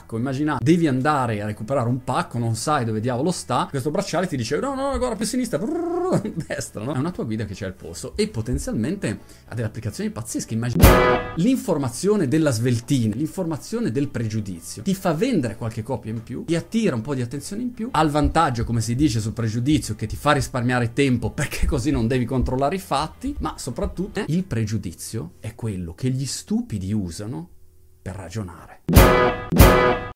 pacco. Immaginate, devi andare a recuperare un pacco, non sai dove diavolo sta, questo bracciale ti dice no, guarda più a sinistra, destra, no? È una tua guida che c'è al polso e potenzialmente ha delle applicazioni pazzesche. Immaginate l'informazione della sveltina, l'informazione del pregiudizio, ti fa vendere qualche copia in più, ti attira un po' di attenzione in più, ha il vantaggio, come si dice sul pregiudizio, che ti fa risparmiare tempo perché così non devi controllare i fatti, ma soprattutto il pregiudizio è quello che gli stupidi usano per ragionare.